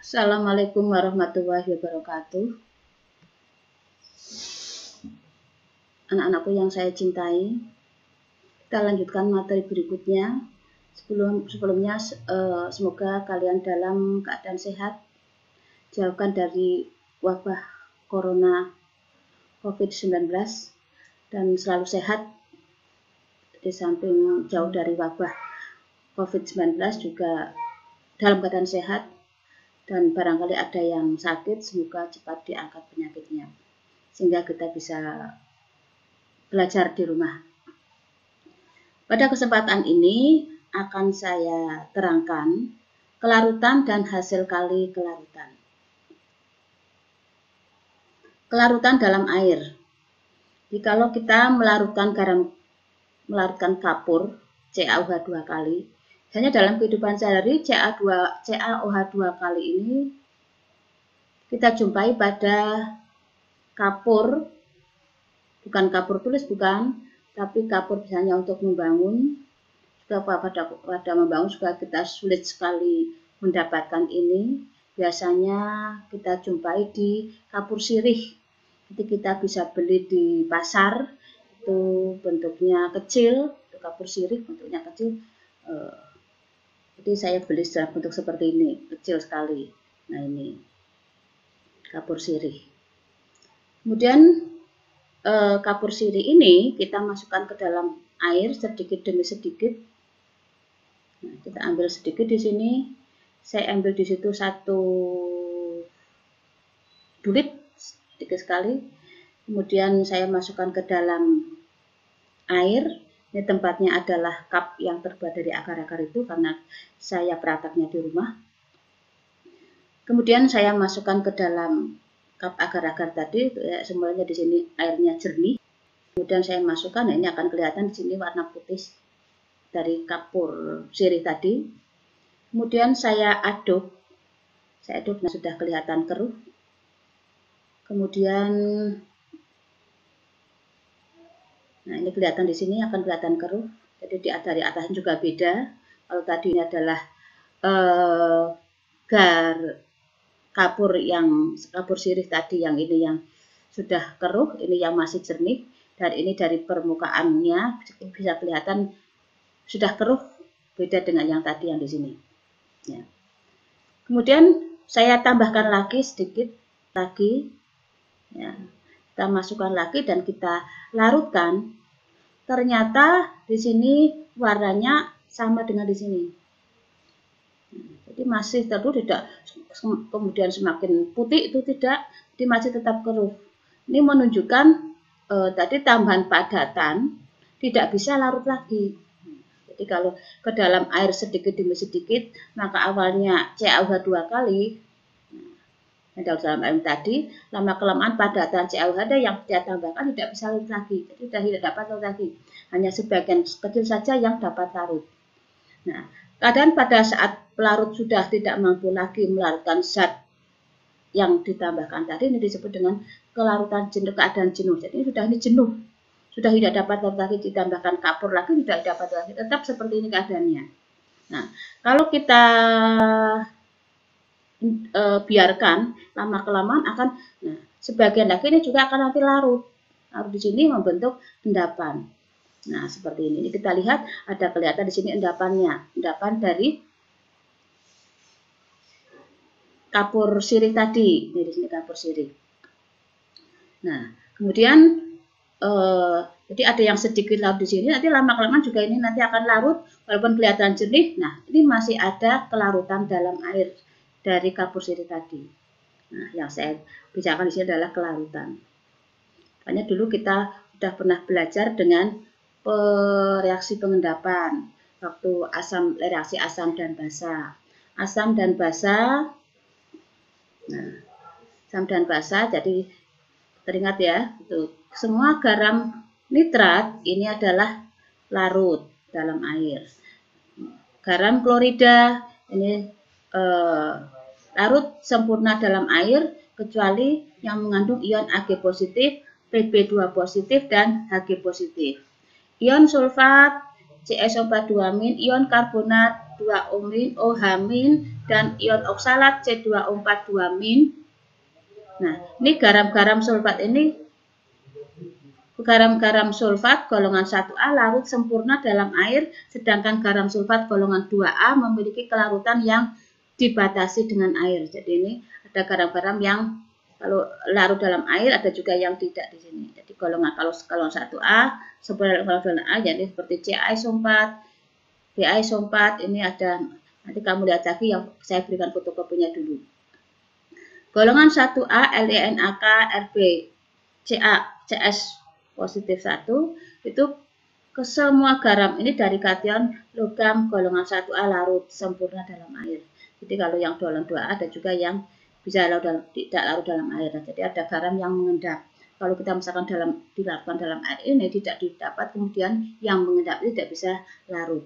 Assalamualaikum warahmatullahi wabarakatuh. Anak-anakku yang saya cintai, kita lanjutkan materi berikutnya. Sebelumnya semoga kalian dalam keadaan sehat, jauhkan dari wabah corona COVID-19 dan selalu sehat. Di samping jauh dari wabah COVID-19 juga dalam keadaan sehat, dan barangkali ada yang sakit, semoga cepat diangkat penyakitnya sehingga kita bisa belajar di rumah. Pada kesempatan ini akan saya terangkan kelarutan dan hasil kali kelarutan. Kelarutan dalam air. Jikalau kita melarutkan kapur CaOH 2 kali, hanya dalam kehidupan sehari CaOH 2 kali ini kita jumpai pada kapur, bukan kapur tulis, bukan, tapi kapur misalnya untuk membangun. Juga pada membangun juga kita sulit sekali mendapatkan ini. Biasanya kita jumpai di kapur sirih. Jadi kita bisa beli di pasar, itu bentuknya kecil, itu kapur sirih bentuknya kecil. Jadi saya beli dalam bentuk seperti ini, kecil sekali. Nah, ini kapur sirih. Kemudian kapur sirih ini kita masukkan ke dalam air sedikit demi sedikit. Nah, kita ambil sedikit di sini. Saya ambil di situ 1 dulit, sedikit sekali. Kemudian saya masukkan ke dalam air. Ini tempatnya adalah cup yang terbuat dari agar-agar itu karena saya prakteknya di rumah. Kemudian saya masukkan ke dalam cup agar-agar tadi, semuanya di sini airnya jernih. Kemudian saya masukkan, nah ini akan kelihatan di sini warna putih dari kapur sirih tadi. Kemudian saya aduk, nah sudah kelihatan keruh. Kemudian, nah ini kelihatan di sini akan kelihatan keruh. Jadi dari atasnya juga beda. Kalau tadi ini adalah kapur sirih tadi, yang ini yang sudah keruh, ini yang masih jernih. Dan ini dari permukaannya bisa kelihatan sudah keruh, beda dengan yang tadi yang di sini. Ya. Kemudian saya tambahkan lagi sedikit lagi. Ya. Kita masukkan lagi dan kita larutkan. Ternyata di sini warnanya sama dengan di sini. Jadi masih terus tidak kemudian semakin putih, itu tidak, jadi masih tetap keruh. Ini menunjukkan tadi tambahan padatan tidak bisa larut lagi. Jadi kalau ke dalam air sedikit demi sedikit, maka awalnya CaOH 2 kali. Dalam air tadi, lama-kelamaan padatan CaOH yang dia tambahkan tidak bisa larut lagi. Jadi sudah tidak dapat larut lagi. Hanya sebagian kecil saja yang dapat larut. Nah, keadaan pada saat pelarut sudah tidak mampu lagi melarutkan zat yang ditambahkan tadi, ini disebut dengan kelarutan jenuh, keadaan jenuh. Jadi ini jenuh, sudah tidak dapat lagi ditambahkan kapur lagi, tidak dapat lagi, tetap seperti ini keadaannya. Nah, kalau kita biarkan lama-kelamaan akan, nah, sebagian lagi ini juga akan nanti larut di sini membentuk endapan. Nah, seperti ini. Ini kita lihat ada kelihatan di sini endapannya, endapan dari kapur sirih tadi. Ini di sini kapur sirih. Nah, kemudian jadi ada yang sedikit larut di sini, nanti lama-kelamaan juga ini nanti akan larut walaupun kelihatan jernih. Nah, ini masih ada kelarutan dalam air dari kapur sirih tadi. Nah, yang saya bicarakan di sini adalah kelarutan. Makanya dulu kita sudah pernah belajar dengan reaksi pengendapan waktu reaksi asam dan basa. Asam dan basa. Nah, asam dan basa, jadi teringat ya, itu semua garam nitrat ini adalah larut dalam air. Garam klorida ini larut sempurna dalam air kecuali yang mengandung ion Ag positif, Pb2 positif, dan Hg positif. Ion sulfat, CSO4-2-, ion karbonat, 2O-, OH-, dan ion oksalat C2O4 2-. Nah, ini garam-garam sulfat ini, garam-garam sulfat golongan 1A larut sempurna dalam air, sedangkan garam sulfat golongan 2A memiliki kelarutan yang dibatasi dengan air. Jadi ini ada garam-garam yang kalau larut dalam air, ada juga yang tidak di sini. Jadi golongan kalau 1A sebenarnya golongan A, jadi seperti CaISO4, BaISO4, ini ada, nanti kamu lihat lagi yang saya berikan fotokopinya dulu. Golongan 1A LeNaK Rb Ca Cs positif 1 itu ke semua garam ini dari kation logam golongan 1A larut sempurna dalam air. Jadi kalau yang golongan 2A ada juga yang bisa tidak larut dalam air. Jadi ada garam yang mengendap. Kalau kita misalkan dilakukan dalam air ini tidak didapat, kemudian yang mengendap tidak bisa larut.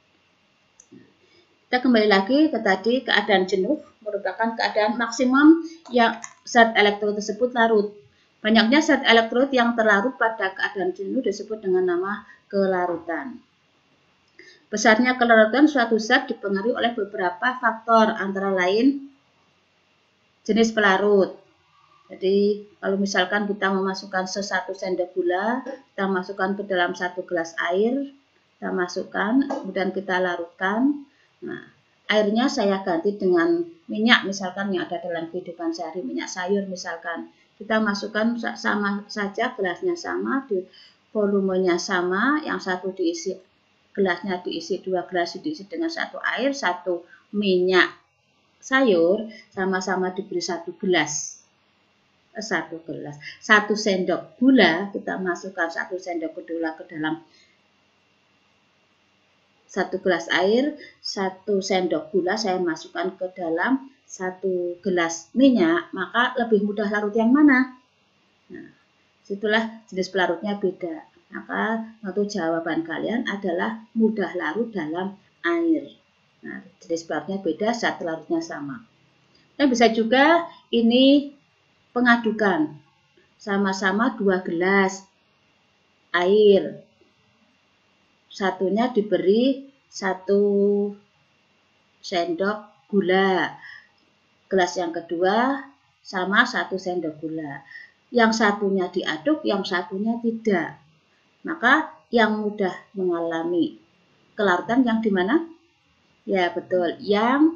Kita kembali lagi ke tadi, keadaan jenuh merupakan keadaan maksimum yang zat elektrolit tersebut larut. Banyaknya zat elektrolit yang terlarut pada keadaan jenuh disebut dengan nama kelarutan. Besarnya kelarutan suatu zat dipengaruhi oleh beberapa faktor, antara lain jenis pelarut. Jadi kalau misalkan kita memasukkan 1 sendok gula, kita masukkan ke dalam 1 gelas air, kita masukkan, kemudian kita larutkan. Nah, airnya saya ganti dengan minyak misalkan yang ada dalam kehidupan sehari, minyak sayur misalkan. Kita masukkan sama saja, gelasnya sama, volumenya sama, yang satu diisi gelasnya diisi 2 gelas diisi dengan 1 air, 1 minyak sayur, sama-sama diberi 1 gelas. 1 sendok gula, kita masukkan 1 sendok gula ke dalam 1 gelas air, 1 sendok gula saya masukkan ke dalam 1 gelas minyak, maka lebih mudah larut yang mana? Nah, situlah jenis pelarutnya beda. Maka untuk jawaban kalian adalah mudah larut dalam air. Nah, jenis pelarutnya beda, zat larutnya sama. Dan bisa juga ini pengadukan. Sama-sama 2 gelas air. Satunya diberi 1 sendok gula. Gelas yang kedua sama 1 sendok gula. Yang satunya diaduk, yang satunya tidak. Maka yang mudah mengalami kelarutan yang di mana? Ya betul, yang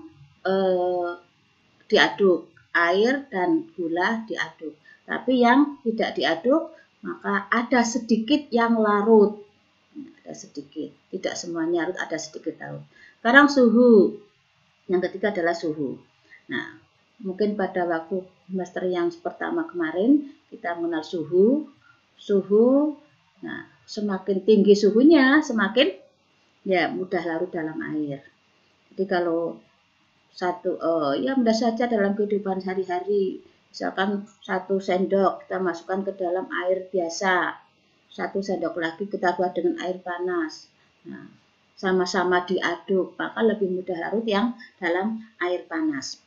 diaduk, air dan gula diaduk. Tapi yang tidak diaduk, maka ada sedikit yang larut. Ada sedikit, tidak semuanya larut, ada sedikit larut. Sekarang suhu. Yang ketiga adalah suhu. Nah, mungkin pada waktu semester yang pertama kemarin kita mengenal suhu. Nah, semakin tinggi suhunya, semakin ya mudah larut dalam air. Jadi kalau ya mudah saja dalam kehidupan sehari-hari, misalkan 1 sendok kita masukkan ke dalam air biasa, 1 sendok lagi kita buat dengan air panas. Nah, sama-sama diaduk, maka lebih mudah larut yang dalam air panas.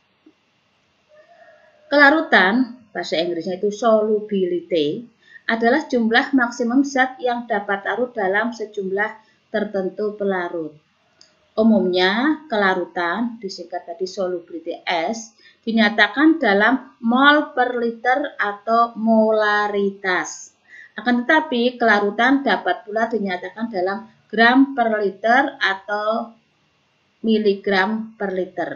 Kelarutan, bahasa Inggrisnya itu solubility, adalah jumlah maksimum zat yang dapat larut dalam sejumlah tertentu pelarut. Umumnya, kelarutan, disingkat tadi solubility S, dinyatakan dalam mol per liter atau molaritas. Akan tetapi, kelarutan dapat pula dinyatakan dalam gram per liter atau miligram per liter.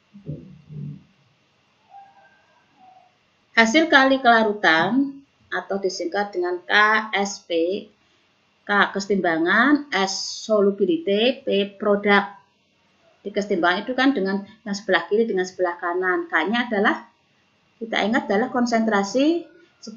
Hasil kali kelarutan atau disingkat dengan KSP, K kesetimbangan, S solubility, P produk. Di kesetimbangan itu kan dengan yang sebelah kiri dengan sebelah kanan. K-nya adalah, kita ingat adalah konsentrasi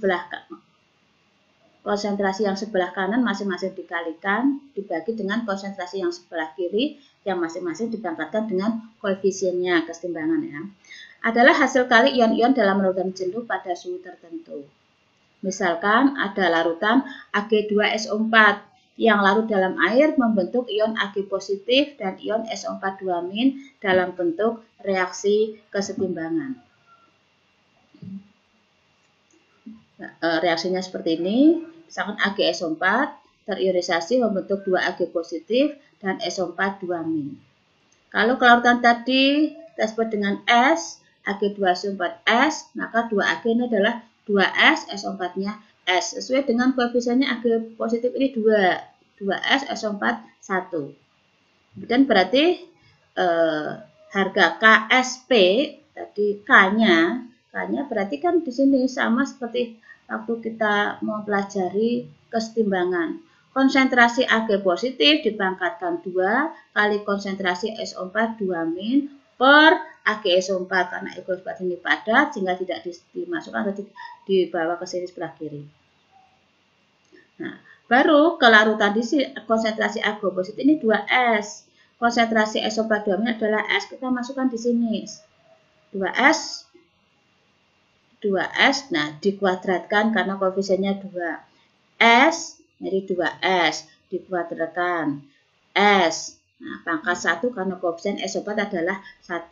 yang sebelah kanan masing-masing dikalikan, dibagi dengan konsentrasi yang sebelah kiri, yang masing-masing dibangkitkan dengan koefisiennya kesetimbangan ya. Adalah hasil kali ion-ion dalam larutan jenuh pada suhu tertentu. Misalkan ada larutan Ag2SO4 yang larut dalam air membentuk ion Ag positif dan ion SO4 2- dalam bentuk reaksi kesetimbangan. Reaksinya seperti ini, misalkan AgSO4 teriorisasi membentuk 2 Ag positif dan SO4 2-. Kalau kelarutan tadi kita sebut dengan S, Ag2SO4S, maka 2Ag ini adalah 2S, SO4-nya S. Sesuai dengan koefisiennya Ag positif ini 2. 2S, SO4, 1. Kemudian berarti harga KSP, tadi K-nya berarti kan di sini sama seperti waktu kita mau pelajari kesetimbangan. Konsentrasi Ag positif dipangkatkan 2 kali konsentrasi SO4 2- per AgSO4 karena EgO4 ini padat sehingga tidak dimasukkan atau dibawa ke sini sebelah kiri. Nah, baru kelarutan di sini konsentrasi Ag positif ini 2S. Konsentrasi SO4 2- adalah S, kita masukkan di sini. 2S, nah dikuadratkan karena koefisiennya 2. S, jadi 2S, dikuadratkan. S, nah pangkat 1 karena koefisien SO4 adalah 1.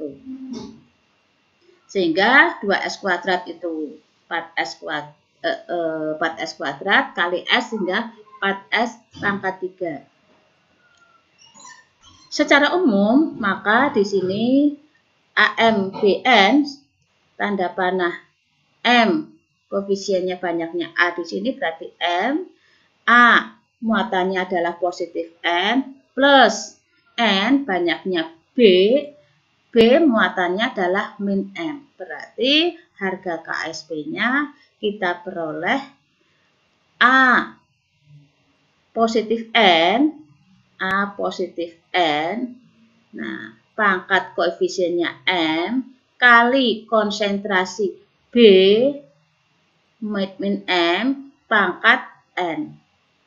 Sehingga 2S kuadrat itu 4S kuadrat kali S hingga 4S pangkat 3. Secara umum, maka di sini AMBN tanda panah M, koefisiennya banyaknya A di sini berarti M, A muatannya adalah positif N, plus N banyaknya B, B muatannya adalah min M. Berarti harga KSP-nya kita peroleh A positif N, nah pangkat koefisiennya M kali konsentrasi B min M pangkat N.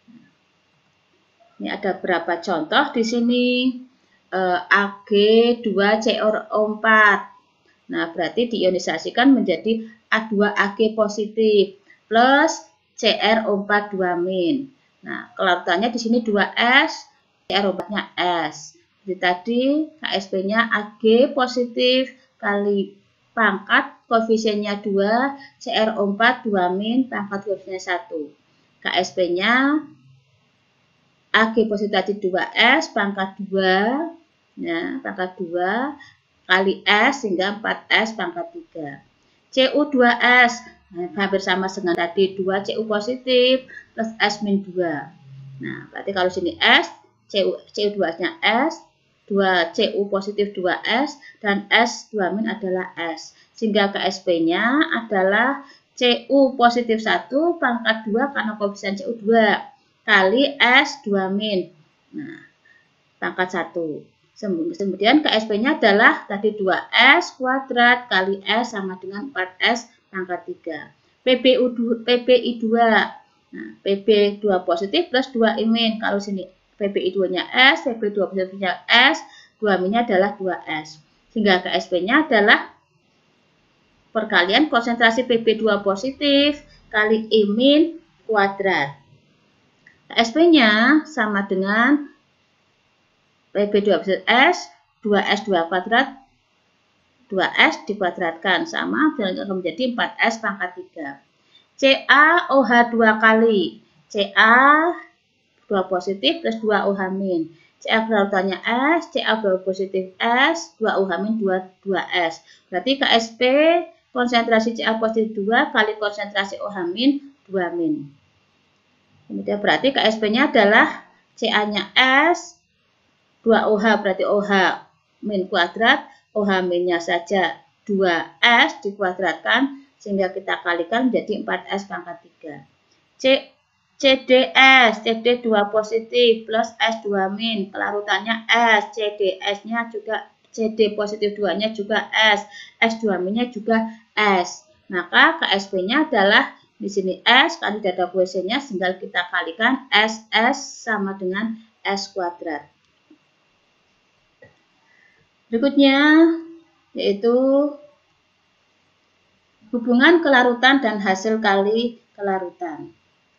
Ini ada berapa contoh di sini? Ag2CO4. Nah, berarti diionisasikan menjadi A2Ag positif plus CrO4 2-. Nah, kelarutannya di sini 2S, CrO4-nya S. Jadi tadi KSP-nya Ag positif kali pangkat koefisiennya 2, CrO4 2- pangkat koefisiennya 1. KSP-nya Ag positif tadi 2S pangkat 2, ya, pangkat 2 kali S hingga 4S pangkat 3. Cu2S, nah, hampir sama dengan tadi 2 Cu positif plus S min 2. Nah, berarti kalau sini S, Cu2-nya S, 2 Cu positif 2S, dan S 2- adalah S. Sehingga KSP-nya adalah Cu positif 1 pangkat 2 karena koefisien Cu2 kali S 2-. Nah, pangkat 1. Kemudian KSP-nya adalah tadi 2S kuadrat kali S sama dengan 4S pangkat 3. PPI2. Nah, PP2 positif plus 2-. Kalau sini PPI2-nya S, PP2 positifnya S, 2-nya adalah 2S. Sehingga KSP-nya adalah perkalian konsentrasi PP2 positif kali I- kuadrat. KSP-nya sama dengan PP2 S, 2S 2 kuadrat, 2S dikuadratkan, sama akan menjadi 4S pangkat 3. CaOH 2 kali, Ca 2 positif plus 2 OH-. Ca kelarutannya S, Ca 2 positif S, 2 OH- 2S. Berarti KSP konsentrasi Ca positif 2 kali konsentrasi OH- 2-. Kemudian berarti KSP-nya adalah Ca-nya S, 2OH berarti OH min kuadrat, OH-nya saja 2S dikuadratkan sehingga kita kalikan menjadi 4S pangkat 3. CDS, CD 2 positif plus S 2-, kelarutannya S, CDS-nya juga CD positif 2-nya juga S 2-nya juga S. Maka KSP-nya adalah di sini S kali data koefisiennya tinggal kita kalikan SS sama dengan S kuadrat. Berikutnya yaitu hubungan kelarutan dan hasil kali kelarutan.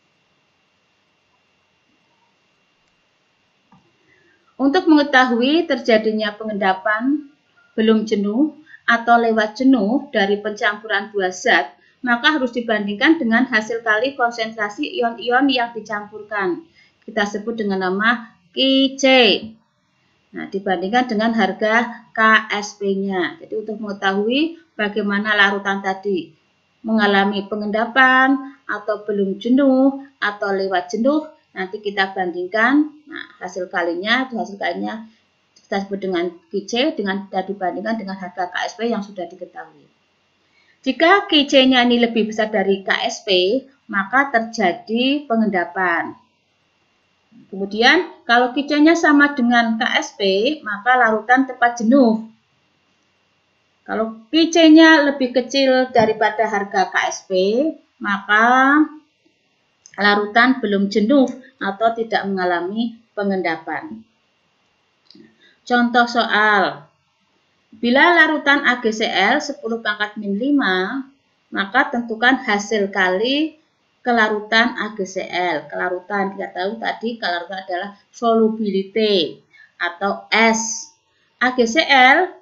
Untuk mengetahui terjadinya pengendapan belum jenuh atau lewat jenuh dari pencampuran dua zat, maka harus dibandingkan dengan hasil kali konsentrasi ion-ion yang dicampurkan. Kita sebut dengan nama Qj. Nah, dibandingkan dengan harga KSP-nya. Jadi untuk mengetahui bagaimana larutan tadi mengalami pengendapan atau belum jenuh atau lewat jenuh, nanti kita bandingkan. Nah, hasil kalinya kita sebut dengan KC dan dibandingkan dengan harga KSP yang sudah diketahui. Jika KC-nya ini lebih besar dari KSP, maka terjadi pengendapan. Kemudian, kalau KC-nya sama dengan KSP, maka larutan tepat jenuh. Kalau KC-nya lebih kecil daripada harga KSP, maka larutan belum jenuh atau tidak mengalami pengendapan. Contoh soal. Bila larutan AgCl 10⁻⁵, maka tentukan hasil kali kelarutan AgCl. Kelarutan, kita tahu tadi kelarutan adalah solubility atau S. AgCl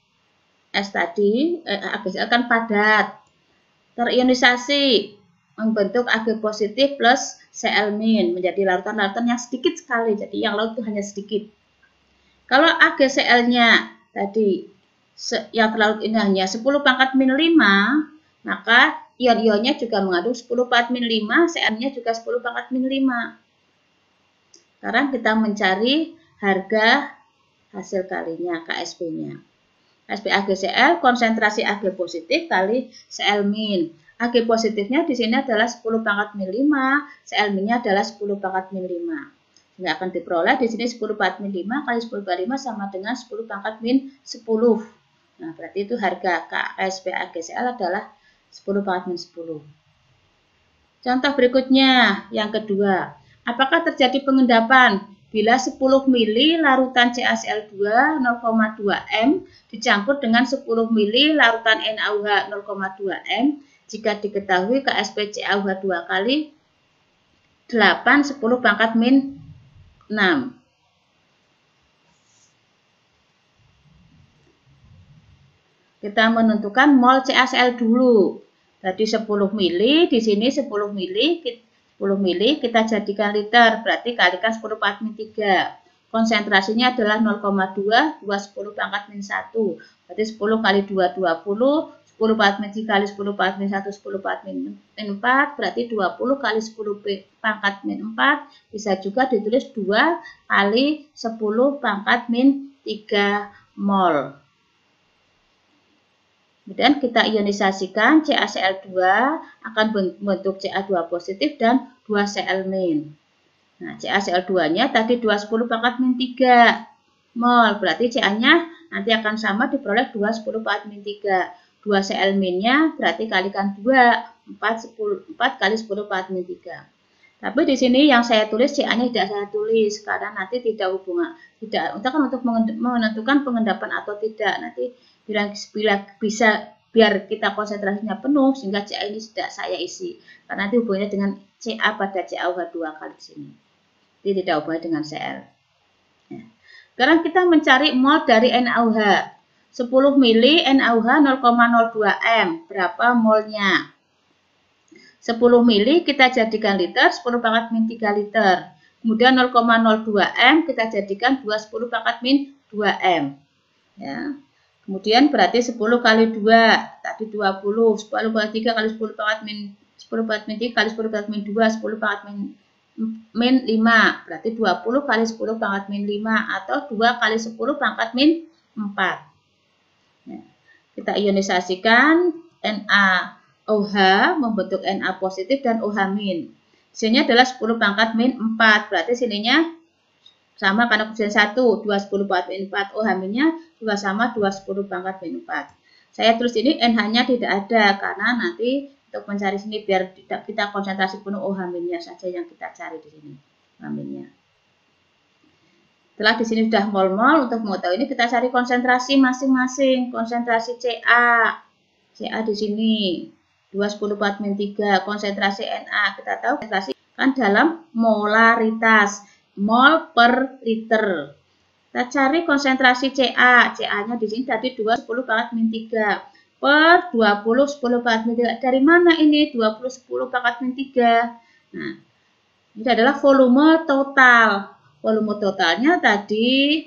kan padat, terionisasi, membentuk Ag positif plus Cl- menjadi larutan-larutan yang sedikit sekali. Jadi yang laut itu hanya sedikit. Kalau AgCl-nya tadi yang terlarut ini hanya 10⁻⁵, maka ion-ionnya juga mengandung 10⁻⁵, Cl-nya juga 10⁻⁵. Sekarang kita mencari harga hasil kalinya, KSP-nya. KSP AgCl, konsentrasi Ag positif kali Cl-. Ag positifnya di sini adalah 10⁻⁵, Cl-nya adalah 10⁻⁵. Nggak akan diperoleh di sini 10⁻⁵ kali 10⁻⁵ sama dengan 10⁻⁻10. Nah, berarti itu harga KSP AgCl adalah 10⁻⁻10. Contoh berikutnya, yang kedua. Apakah terjadi pengendapan bila 10 ml larutan CaCl2 0,2 m dicampur dengan 10 ml larutan NaOH 0,2 m jika diketahui KSP CaOH 2 kali 8 10⁻⁻6. Kita menentukan mol CaCl dulu. Jadi 10 ml, di sini 10 ml kita jadikan liter, berarti kalikan 10⁻⁻3. Konsentrasinya adalah 0,2, 2 10⁻⁻1. Berarti 10 kali 2, 20. 10⁻⁻3 kali 10⁻⁻1, 10⁻⁻4, berarti 20 kali 10⁻⁴. Bisa juga ditulis 2 kali 10⁻⁻3 mol. Kemudian kita ionisasikan CaCl2 akan membentuk Ca2 positif dan 2 Cl-. Nah, CaCl2-nya tadi 2 10⁻⁻3 mol, berarti Ca-nya nanti akan sama diperoleh 2 10⁻⁻3. 2 Cl-nya berarti kalikan 2, 4 kali 10⁻⁻3. Tapi di sini yang saya tulis Ca-nya tidak saya tulis karena nanti tidak hubungan, tidak untuk menentukan pengendapan atau tidak. Nanti biar kita konsentrasinya penuh sehingga Ca ini tidak saya isi karena nanti hubungannya dengan Ca pada CaOH 2 kali di sini. Jadi tidak hubungannya dengan Cl. Nah, sekarang kita mencari mol dari NaOH. 10 ml NaOH 0,02 m. Berapa molnya? 10 ml kita jadikan liter, 10⁻⁻3 liter. Kemudian 0,02 m kita jadikan 2 10⁻⁻2 m. Ya. Kemudian berarti 10 kali 2, tadi 20, 10 kali 3 kali 10⁻⁻3 kali 10⁻⁻2, 10⁻⁻5, berarti 20 kali 10⁻⁻5 atau 2 kali 10⁻⁻4. Ya. Kita ionisasikan NaOH membentuk Na positif dan OH-. Sini adalah 10⁻⁴, berarti sininya sama karena koefisien 1, 2 10⁻⁴, OH-nya juga sama 2 10⁻⁴. Saya tulis ini NH-nya tidak ada karena nanti untuk mencari sini biar kita konsentrasi penuh OH-nya saja yang kita cari di sini. OH-nya. Setelah di sini sudah mol-mol, untuk mengetahui ini kita cari konsentrasi masing-masing. Konsentrasi Ca di sini 2 10⁻⁴, konsentrasi Na kita tahu konsentrasi kan dalam molaritas. Mol per liter. Kita cari konsentrasi Ca-nya di sini tadi 2 10⁻⁴ per 20 10⁻⁴. Dari mana ini 20 10⁻⁴? Nah, ini adalah volume total. Volume totalnya tadi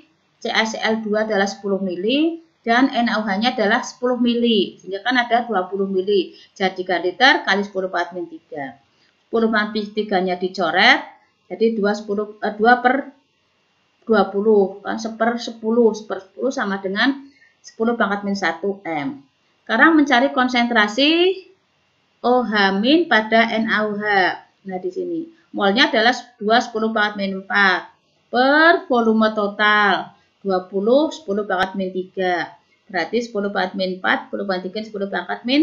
CaCl2 adalah 10 mili dan NaOH-nya adalah 10 mili. Sehingga kan ada 20 mili. Jadikan liter kali 10 pangkat min 3. 10 pangkat min 3-nya dicoret. Jadi 2 per 20 kan 1/10 sama dengan 10 pangkat min 1 M. Sekarang mencari konsentrasi OH- pada NaOH. Nah, di sini molnya adalah 2 10 pangkat min 4 per volume total 20 10 pangkat min 3. Berarti 10 pangkat min 4, 10 pangkat 3, 10 pangkat min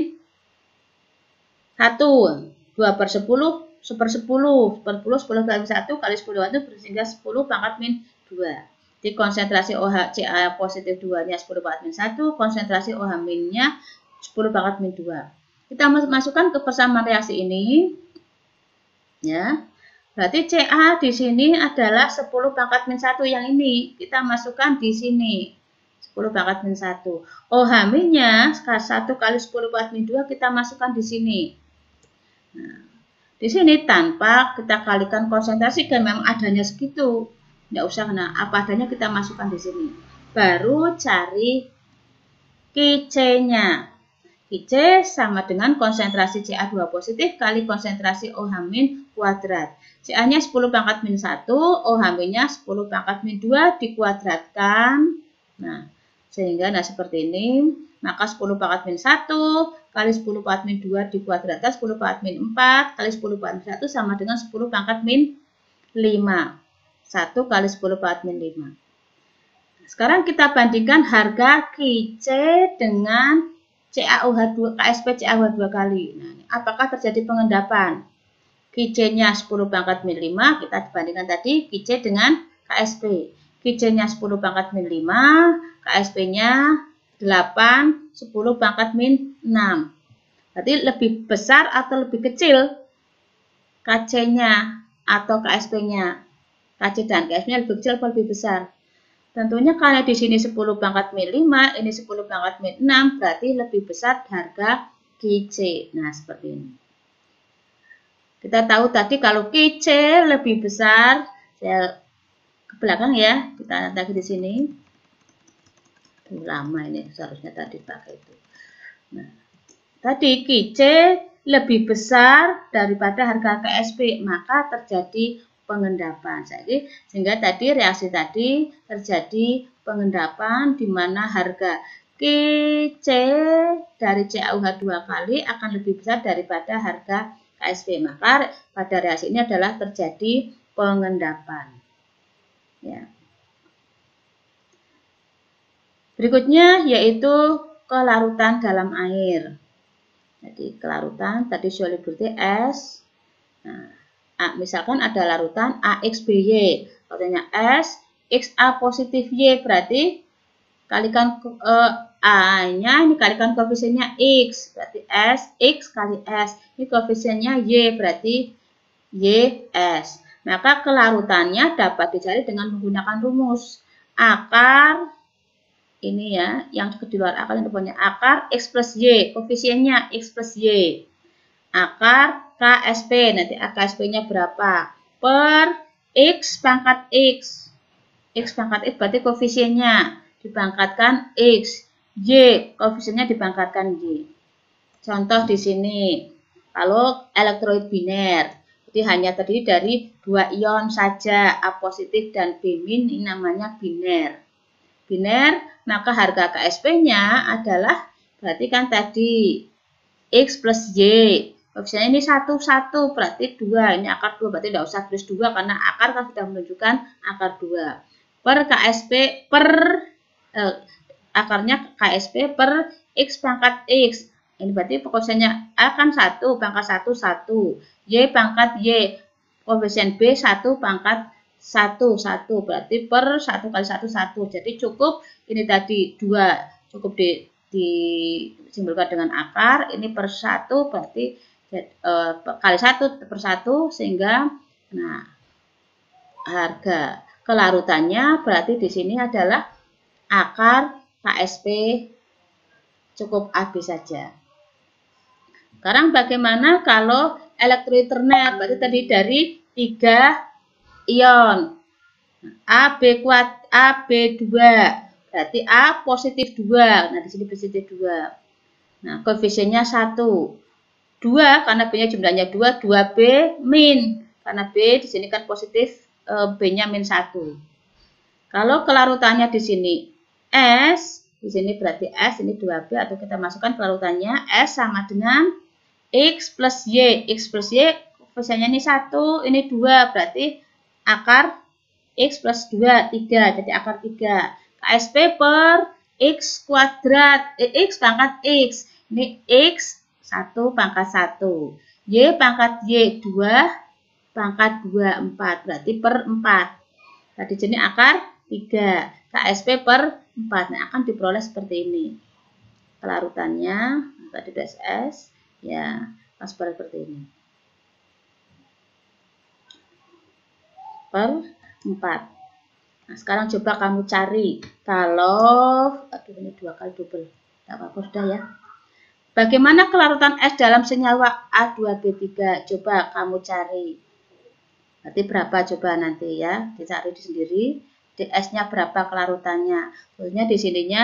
1. 2 per 10, 1/10. 10 kali 1 kali 10 itu sehingga 10 pangkat min 2. Jadi konsentrasi OH Ca positif 2-nya 10 pangkat min 1, konsentrasi OH-nya 10 pangkat min 2. Kita masukkan ke persamaan reaksi ini. Ya. Berarti Ca di sini adalah 10 pangkat min 1 yang ini. Kita masukkan di sini. 10 pangkat min 1. OH-nya 1 kali 10 pangkat min 2 kita masukkan di sini. Nah, di sini tanpa kita kalikan konsentrasi kan memang adanya segitu. Tidak usah, nah apa adanya kita masukkan di sini. Baru cari KC-nya. KC sama dengan konsentrasi Ca2 positif kali konsentrasi OH- kuadrat. Ca-nya 10 pangkat min 1, OH-nya 10 pangkat min 2 dikuadratkan. Nah, sehingga seperti ini. Maka 10 pangkat min 1 kali 10 pangkat min 2 dikuadratkan 10 pangkat min 4 kali 10 pangkat min 1 sama dengan 10 pangkat min 5. 1 kali 10 pangkat min 5. Sekarang kita bandingkan harga KC dengan CaOH2, KSP CaOH2 kali. Nah, apakah terjadi pengendapan? KC-nya 10 pangkat min 5, kita bandingkan tadi KC dengan KSP. KC-nya 10 pangkat min 5, KSP-nya 8, 10 pangkat min 6. Berarti lebih besar atau lebih kecil KC-nya atau KSP-nya? KC dan KSP-nya lebih kecil atau lebih besar? Tentunya karena di sini 10 pangkat min 5, ini 10 pangkat min 6, berarti lebih besar harga KC. Nah, seperti ini. Kita tahu tadi kalau KC lebih besar, saya ke belakang ya, kita lagi di sini. Lama ini seharusnya tadi pakai itu. Nah, tadi KC lebih besar daripada harga KSP, maka terjadi pengendapan. Jadi, sehingga tadi reaksi tadi terjadi pengendapan di mana harga KC dari CaOH2 kali akan lebih besar daripada harga KSP. Maka pada reaksi ini adalah terjadi pengendapan. Ya. Berikutnya yaitu kelarutan dalam air. Jadi kelarutan tadi solubility S. Nah, misalkan ada larutan AXBY, larutannya S, XA positif Y, berarti kalikan A-nya, ini kalikan koefisiennya X, berarti S, X kali S, ini koefisiennya Y, berarti YS. Maka kelarutannya dapat dicari dengan menggunakan rumus akar, ini ya, yang di luar akar, yang depannya akar X plus Y, koefisiennya X plus Y, akar KSP, nanti KSP-nya berapa? Per X pangkat X. X pangkat X berarti koefisiennya dipangkatkan X. Y, koefisiennya dipangkatkan Y. Contoh di sini, kalau elektrolit biner, jadi hanya terdiri dari 2 ion saja, A positif dan B min, ini namanya biner. Biner, maka harga KSP-nya adalah, berarti kan tadi X plus Y. Koefisiennya ini 1, 1, berarti 2. Ini akar 2, berarti tidak usah tulis 2 karena akar kan sudah menunjukkan akar 2. Per KSP, akarnya KSP per X pangkat X. Ini berarti koefisiennya A kan 1, pangkat 1, 1. Y pangkat Y, koefisien B 1 pangkat 1, 1. Berarti per 1 kali 1, 1. Jadi cukup, ini tadi 2, cukup disimbolkan dengan akar. Ini per 1, berarti kali 1 per 1, sehingga nah harga kelarutannya berarti di sini adalah akar KSP cukup AB saja. Sekarang bagaimana kalau elektrolit ternet? Berarti tadi dari 3 ion. AB2 berarti A positif 2. Nah, di sini positif 2. Nah, koefisiennya 1. 2 karena B-nya jumlahnya 2, 2B min. Karena B di sini kan positif, B-nya min 1. Kalau kelarutannya di sini S, di sini berarti S ini 2B, atau kita masukkan kelarutannya S sama dengan X plus Y. X plus Y koefisiennya ini 1, ini 2, berarti akar X plus 2, 3, jadi akar 3. KSP per X kuadrat, X pangkat X. Ini X 1 pangkat 1. Y pangkat Y 2 pangkat 2, 4. Berarti per 4. Tadi jadi akar 3. KSP per 4. Nah, akan diperoleh seperti ini. Kelarutannya, tadi S, ya, seperti ini. Per 4. Nah, sekarang coba kamu cari kalau, aduh ini 2 kali double, tidak apa-apa sudah ya. Bagaimana kelarutan S dalam senyawa A2B3? Coba kamu cari. Nanti berapa coba nanti ya, dicari sendiri. Di S-nya berapa kelarutannya? Maksudnya di sininya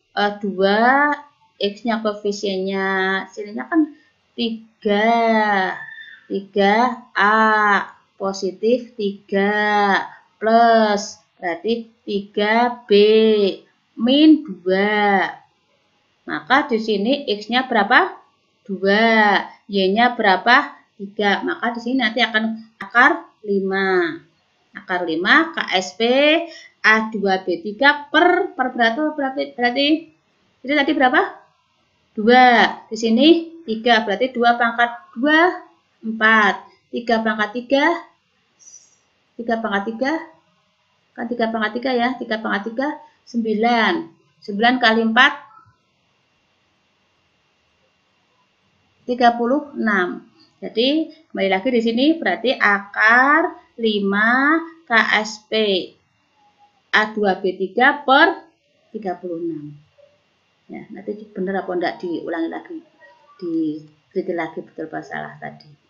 2, X-nya koefisiennya, sininya kan 3. 3A positif 3 plus. Berarti 3B min 2. Maka di sini X-nya berapa? 2. Y-nya berapa? 3. Maka di sini nanti akan akar 5. Akar 5 KSP A2B3 per berarti jadi tadi berapa? 2. Di sini 3. Berarti 2 pangkat 2, 4. 3 pangkat 3. 3 pangkat 3. Kan 3 pangkat 3 ya, 3 pangkat 3, 9. 9 kali 4, 36. Jadi, kembali lagi di sini berarti akar 5 KSP A2B3 per 36. Ya, nanti benar apa enggak diulangi lagi. Diteliti lagi betul apa salah tadi.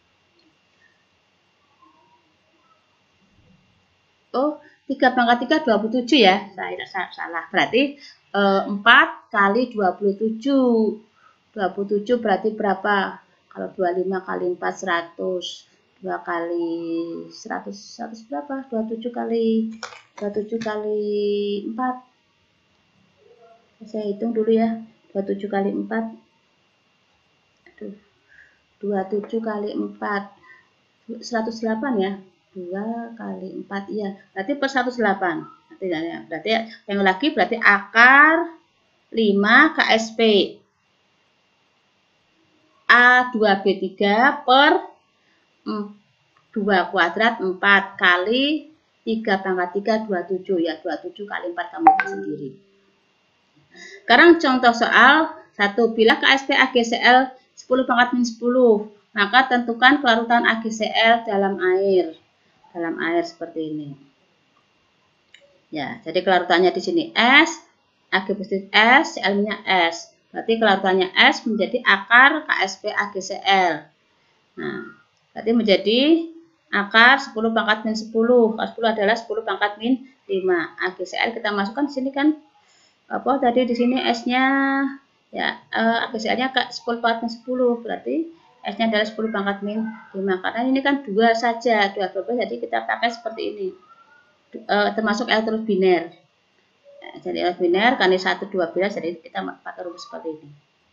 Oh, 3 pangkat 3, 27 ya. Saya salah. Berarti 4 kali 27. 27 berarti berapa? Kalau 25 kali 4, 100. 2 kali 100, 100 berapa? 27 kali 4. Saya hitung dulu ya. 27 kali 4. Aduh. 27 kali 4. 108 ya. 2 kali 4, iya. Berarti per 108. Berarti yang lagi berarti akar 5 KSP A2B3 per 2 kuadrat 4 kali 3 pangkat 3, 27 ya. 27 kali 4 kamu sendiri. Sekarang contoh soal 1. Bila KSP AgCl 10 pangkat min 10, maka tentukan kelarutan AgCl dalam air. Dalam air seperti ini. Ya, jadi kelarutannya di sini S, Ag positif S, Cl-nya S. Berarti kelarutannya S menjadi akar KSP AgCl. Nah, berarti menjadi akar 10 pangkat min 10. Kalau 10 adalah 10 pangkat min 5. AgCl kita masukkan di sini kan apa tadi di sini S-nya ya, AgCl-nya 10 pangkat min 10. Berarti S-nya adalah 10 pangkat min 5. Karena ini kan 2 saja, 2 berapa, jadi kita pakai seperti ini. Termasuk elektrolit biner. Jadi elektrolit biner kan 1, 2 jadi kita pakai rumus seperti ini.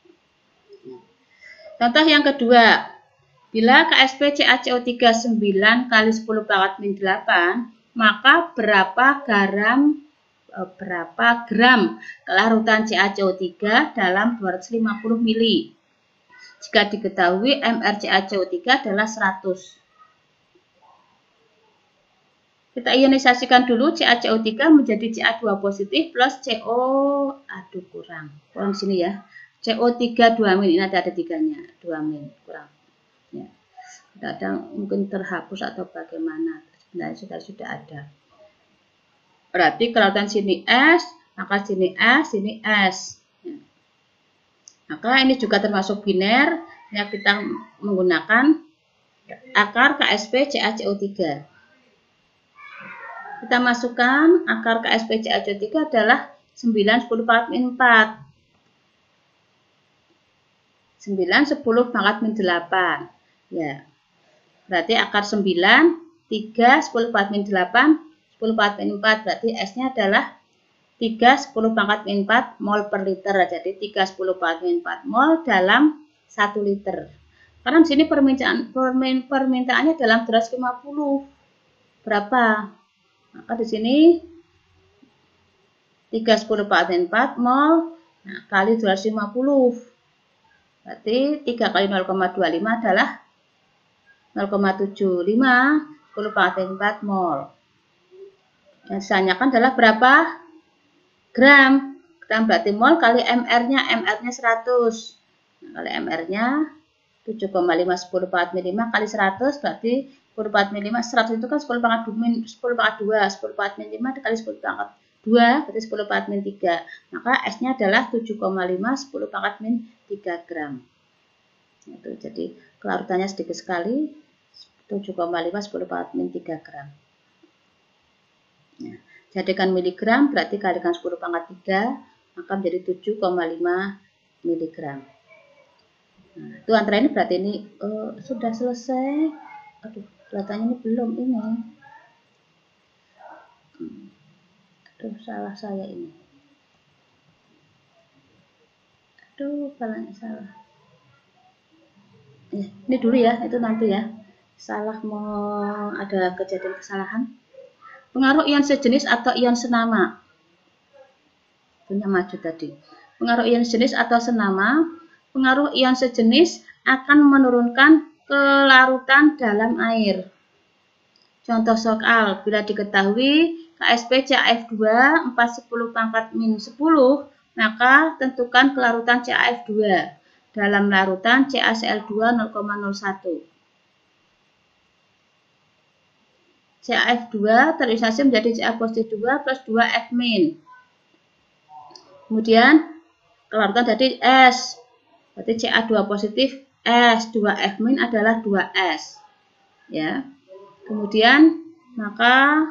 Contoh yang kedua. Bila KSP CaCO3 9 kali 10 pangkat min 8, maka berapa gram kelarutan CaCO3 dalam 250 ml? Jika diketahui MrCaCO3 adalah 100. Kita ionisasikan dulu CaCO3 menjadi Ca2 positif plus CO, aduh kurang di sini ya. CO3 2 min, ini ada 3-nya, 2 min kurang. Ya. Kadang mungkin terhapus atau bagaimana. Sebenarnya sudah ada. Berarti kelarutan sini S, maka sini S, sini S. Ya. Maka ini juga termasuk biner yang kita menggunakan akar KSP CaCO3. Kita masukkan akar KSP CaCO3 adalah 9, 10 pangkat min 4. 9, 10 pangkat min 8. Ya. Berarti akar 9, 3, 10 pangkat min 8, 10 pangkat min 4. Berarti S-nya adalah 3, 10 pangkat min 4 mol per liter. Jadi 3, 10 pangkat min 4 mol dalam 1 liter. Karena di sini permintaannya dalam 250. Berapa? Maka di sini 3, 10 pangkat min 4 mol. Nah, kali 250. Berarti 3 kali 0,25 adalah 0,75 10 pangkat min 4 mol. Yang ditanyakan adalah berapa gram. Gram berarti mol kali MR-nya. MR-nya 100. Nah, kali MR-nya 7,5 10 pangkat min 5 kali 100 berarti 10 pangkat min 5. 100 itu kan 10 pangkat 2. 10 pangkat min 5 dikali 10 pangkat 2 berarti 10 pangkat min 3. Maka S-nya adalah 7,5 10 pangkat min 3 gram. Itu jadi kelarutannya sedikit sekali. 7,5 10 pangkat min 3 gram. Nah, jadikan miligram berarti kalikan 10 pangkat 3 maka menjadi 7,5 miligram. Nah, itu antara ini berarti ini sudah selesai. Aduh, kelihatannya ini belum ini. Aduh, salah saya ini. Aduh, kalanya salah. Ini dulu ya, itu nanti ya. Salah mau ada kejadian kesalahan. Pengaruh ion sejenis atau ion senama. Punya maju tadi. Pengaruh ion sejenis atau senama. Pengaruh ion sejenis akan menurunkan kelarutan dalam air. Contoh soal, bila diketahui KSP CaF2 410 pangkat min 10, maka tentukan kelarutan CaF2 dalam larutan CaCl2 0,01. CaF2 terisolasi menjadi Ca positif 2 plus 2F min. Kemudian kelarutan dari S. Berarti Ca2 positif S, 2F min adalah 2S. Ya. Kemudian maka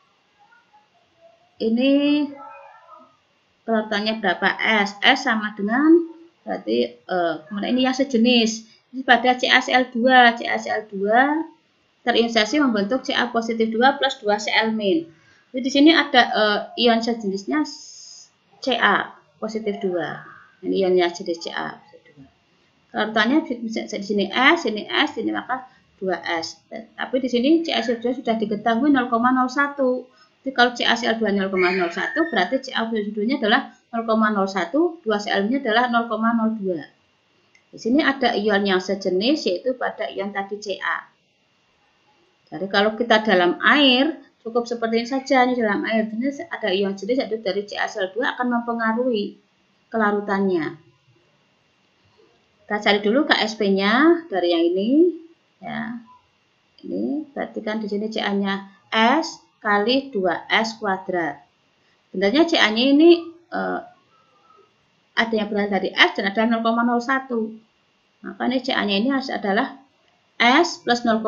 ini kelarutannya berapa S? S sama dengan berarti kemudian ini yang sejenis. Ini pada CaCl2. CaCl2 terionsasi membentuk Ca positif 2 plus 2Cl min. Jadi di sini ada ion sejenisnya Ca positif 2. Ini ionnya jenis Ca positif 2. Kelarutannya di sini S, ini maka 2S. Tapi di sini CaCl2 sudah diketahui 0,01. Jadi kalau CaCl2 0,01 berarti Ca positif 2-nya adalah 0,01, 2Cl-nya adalah 0,02. Di sini ada ion yang sejenis yaitu pada ion tadi Ca. Jadi kalau kita dalam air cukup seperti ini saja. Ini dalam air jenis ada ion jenis yaitu dari CaCl2 akan mempengaruhi kelarutannya. Kita cari dulu KSP-nya dari yang ini. Ya, ini berarti kan di sini Ca-nya S kali 2S kuadrat. Sebenarnya Ca-nya ini ada yang berasal dari S dan ada 0,01. Maka ini Ca-nya ini adalah S plus 0,01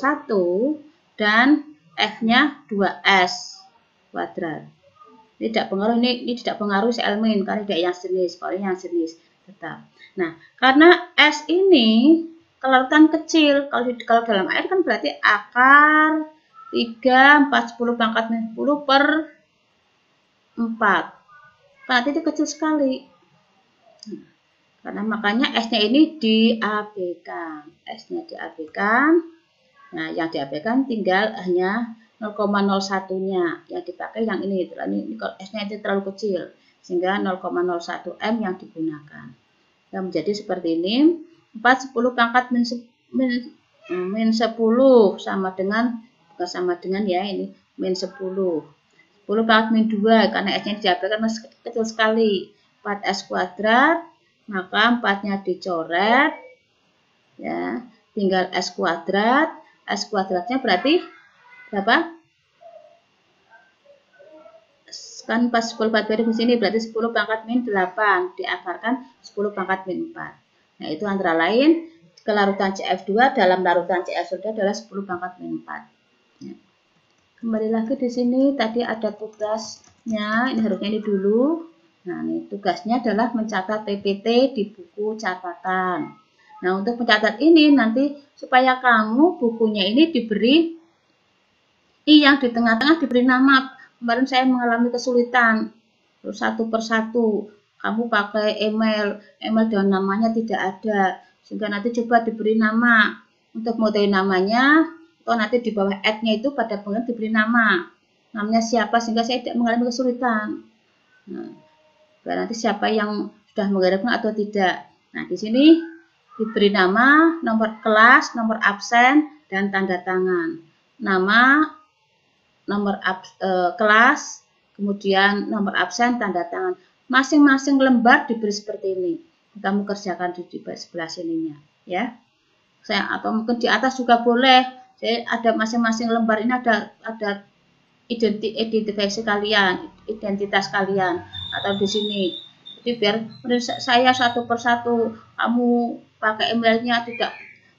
dan F-nya 2S kuadrat. Ini tidak pengaruh, ini tidak pengaruh Cl min karena tidak yang jenis, kalau yang jenis tetap. Nah, karena S ini kelarutan kecil, kalau dalam air kan berarti akar 3, 4, 10 pangkat min 10 per 4. Berarti itu kecil sekali. Karena makanya S-nya ini diabaikan. S-nya diabaikan. Nah, yang diabaikan tinggal hanya 0,01-nya. Yang dipakai yang ini. Ini kalau S-nya itu terlalu kecil. Sehingga 0,01 M yang digunakan. Yang menjadi seperti ini. 4, 10 pangkat min 10 sama dengan, bukan sama dengan ya, ini min 10. 10 pangkat min 2, karena S-nya diabaikan masih kecil sekali. 4S kuadrat. Maka 4-nya dicoret, ya, tinggal S kuadrat. S kuadratnya berarti berapa? Kan pas 10 pangkat di sini berarti 10 pangkat min 8 diakarkan 10 pangkat min 4. Nah, itu antara lain kelarutan CF2 dalam larutan CF2 adalah 10 pangkat min 4. Ya. Kembali lagi di sini, tadi ada tugasnya, ini harusnya ini dulu. Nah, ini tugasnya adalah mencatat PPT di buku catatan. Nah, untuk mencatat ini nanti supaya kamu bukunya ini diberi, yang di tengah-tengah diberi nama. Kemarin saya mengalami kesulitan, terus satu persatu. Kamu pakai email dan namanya tidak ada. Sehingga nanti coba diberi nama. Untuk mengetahui namanya, atau nanti di bawah add-nya itu pada bagian diberi nama. Namanya siapa sehingga saya tidak mengalami kesulitan. Nah, nanti siapa yang sudah menggarapkan atau tidak. Nah, di sini diberi nama, nomor kelas, nomor absen, dan tanda tangan. Nama, nomor kelas, kemudian nomor absen, tanda tangan. Masing-masing lembar diberi seperti ini. Kamu kerjakan di sebelah sininya, ya. Atau mungkin di atas juga boleh. Jadi ada masing-masing lembar ini ada identifikasi kalian, identitas kalian, atau di sini. Jadi biar saya satu persatu, kamu pakai emailnya tidak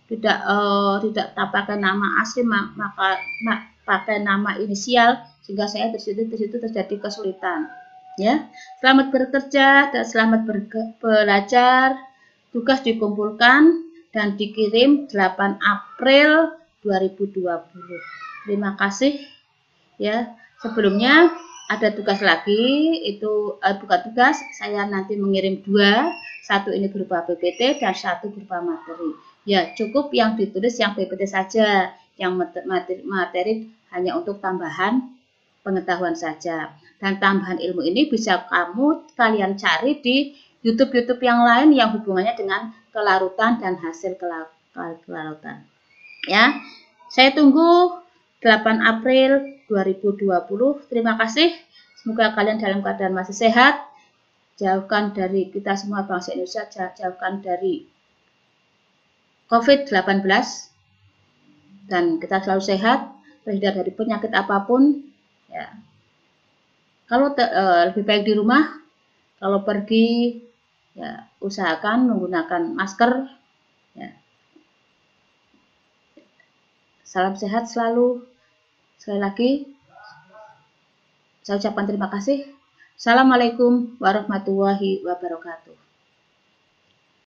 pakai nama asli, maka pakai nama inisial, sehingga saya di situ terjadi kesulitan. Ya, selamat bekerja dan selamat belajar. Tugas dikumpulkan dan dikirim 8 April 2020. Terima kasih. Ya, sebelumnya ada tugas lagi, itu bukan tugas, saya nanti mengirim 2, satu ini berupa PPT dan satu berupa materi. Ya, cukup yang ditulis yang PPT saja, yang materi hanya untuk tambahan pengetahuan saja. Dan tambahan ilmu ini bisa kalian cari di YouTube yang lain yang hubungannya dengan kelarutan dan hasil kelarutan. Ya, saya tunggu 8 April 2020. Terima kasih. Semoga kalian dalam keadaan masih sehat. Jauhkan dari kita semua bangsa Indonesia, jauhkan dari COVID-19. Dan kita selalu sehat, terhindar dari penyakit apapun. Ya. Kalau lebih baik di rumah, kalau pergi, ya usahakan menggunakan masker. Ya. Salam sehat selalu. Sekali lagi, saya ucapkan terima kasih. Assalamualaikum warahmatullahi wabarakatuh.